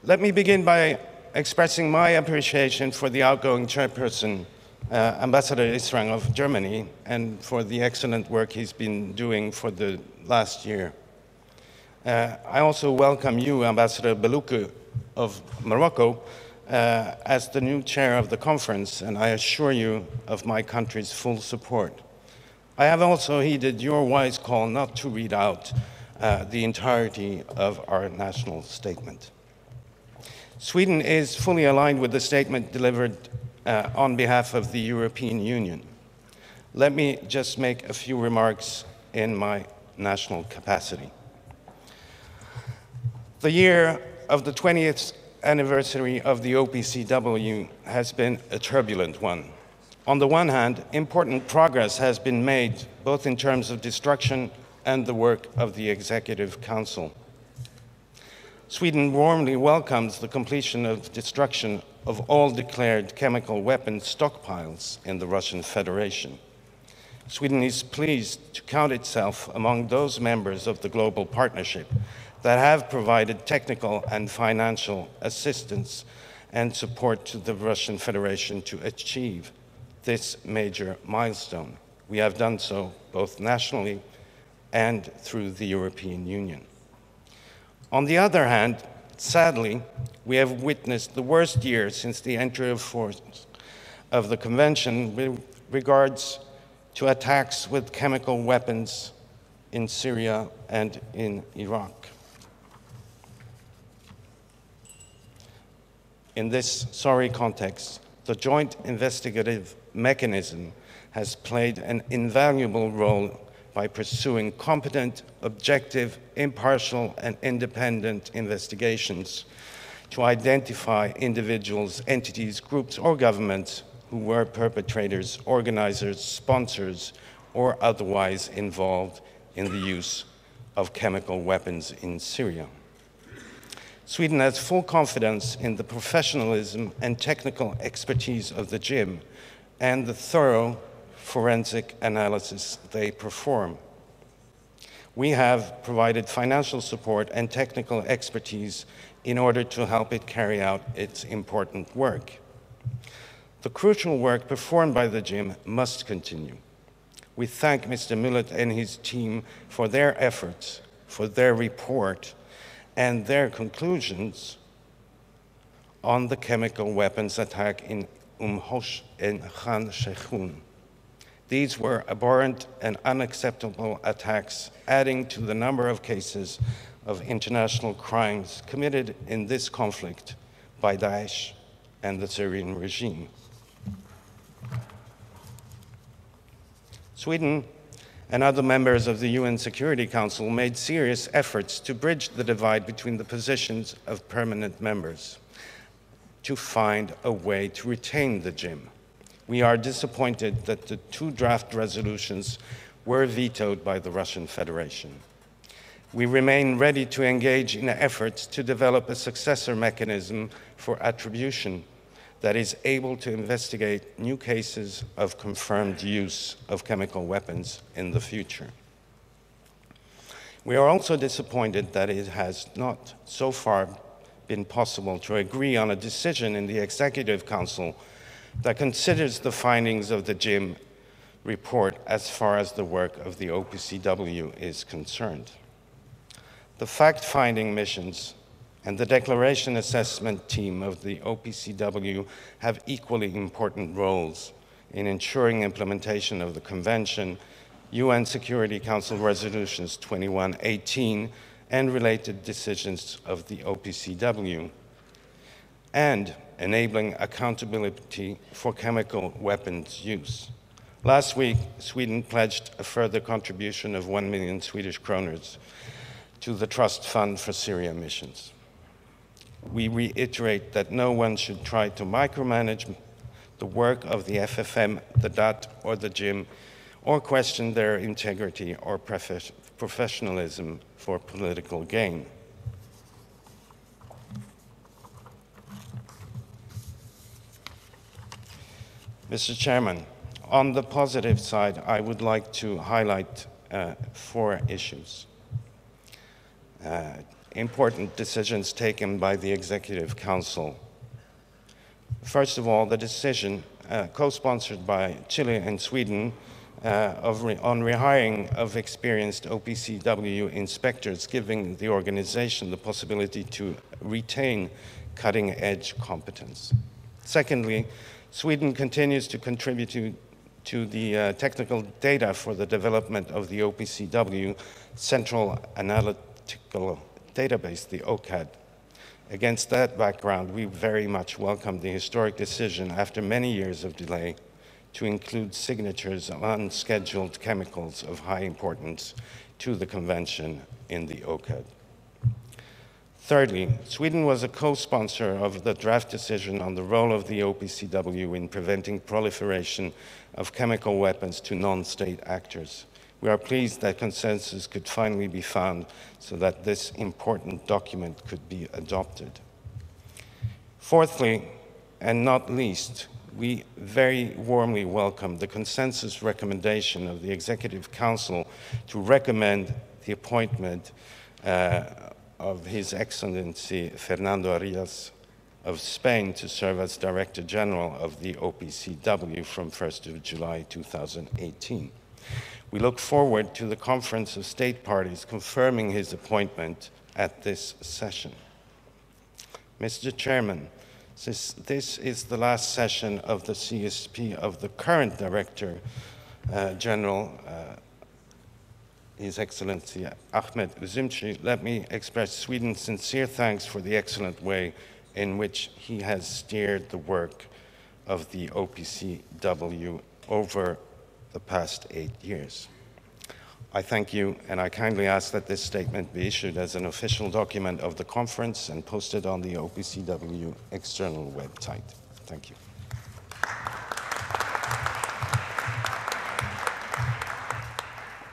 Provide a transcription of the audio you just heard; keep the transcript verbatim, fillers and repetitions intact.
Let me begin by expressing my appreciation for the outgoing chairperson, uh, Ambassador Israng of Germany, and for the excellent work he's been doing for the last year. Uh, I also welcome you, Ambassador Belouke of Morocco, uh, as the new chair of the conference, and I assure you of my country's full support. I have also heeded your wise call not to read out uh, the entirety of our national statement. Sweden is fully aligned with the statement delivered uh, on behalf of the European Union. Let me just make a few remarks in my national capacity. The year of the twentieth anniversary of the O P C W has been a turbulent one. On the one hand, important progress has been made, both in terms of destruction and the work of the Executive Council. Sweden warmly welcomes the completion of destruction of all declared chemical weapons stockpiles in the Russian Federation. Sweden is pleased to count itself among those members of the global partnership that have provided technical and financial assistance and support to the Russian Federation to achieve this major milestone. We have done so both nationally and through the European Union. On the other hand, sadly, we have witnessed the worst year since the entry of force of the Convention with regards to attacks with chemical weapons in Syria and in Iraq. In this sorry context, the joint investigative mechanism has played an invaluable role by pursuing competent, objective, impartial, and independent investigations to identify individuals, entities, groups, or governments who were perpetrators, organizers, sponsors, or otherwise involved in the use of chemical weapons in Syria. Sweden has full confidence in the professionalism and technical expertise of the J I M and the thorough forensic analysis they perform. We have provided financial support and technical expertise in order to help it carry out its important work. The crucial work performed by the J I M must continue. We thank Mister Mullet and his team for their efforts, for their report, and their conclusions on the chemical weapons attack in Umm Hosh and Khan Sheikhun. These were abhorrent and unacceptable attacks, adding to the number of cases of international crimes committed in this conflict by Daesh and the Syrian regime. Sweden and other members of the U N Security Council made serious efforts to bridge the divide between the positions of permanent members to find a way to retain the J I M. We are disappointed that the two draft resolutions were vetoed by the Russian Federation. We remain ready to engage in efforts to develop a successor mechanism for attribution that is able to investigate new cases of confirmed use of chemical weapons in the future. We are also disappointed that it has not so far been possible to agree on a decision in the Executive Council that considers the findings of the J I M report as far as the work of the O P C W is concerned. The fact-finding missions and the declaration assessment team of the O P C W have equally important roles in ensuring implementation of the Convention, U N Security Council Resolutions twenty-one eighteen, and related decisions of the O P C W, and enabling accountability for chemical weapons use. Last week, Sweden pledged a further contribution of one million Swedish kroners to the Trust Fund for Syria missions. We reiterate that no one should try to micromanage the work of the F F M, the D A T, or the J I M, or question their integrity or prof- professionalism for political gain. Mister Chairman, on the positive side, I would like to highlight uh, four issues. Uh, important decisions taken by the Executive Council. First of all, the decision, uh, co-sponsored by Chile and Sweden, uh, of re on rehiring of experienced O P C W inspectors, giving the organization the possibility to retain cutting-edge competence. Secondly, Sweden continues to contribute to, to the uh, technical data for the development of the O P C W Central Analytical Database, the O C A D. Against that background, we very much welcome the historic decision, after many years of delay, to include signatures of unscheduled chemicals of high importance to the Convention in the O C A D. Thirdly, Sweden was a co-sponsor of the draft decision on the role of the O P C W in preventing proliferation of chemical weapons to non-state actors. We are pleased that consensus could finally be found so that this important document could be adopted. Fourthly, and not least, we very warmly welcome the consensus recommendation of the Executive Council to recommend the appointment uh, of His Excellency Fernando Arias of Spain to serve as Director General of the O P C W from first of July two thousand eighteen. We look forward to the Conference of State Parties confirming his appointment at this session. Mister Chairman, since this is the last session of the C S P of the current Director uh, General, uh, His Excellency Ahmed Üzümcü, let me express Sweden's sincere thanks for the excellent way in which he has steered the work of the O P C W over the past eight years. I thank you, and I kindly ask that this statement be issued as an official document of the conference and posted on the O P C W external website. Thank you.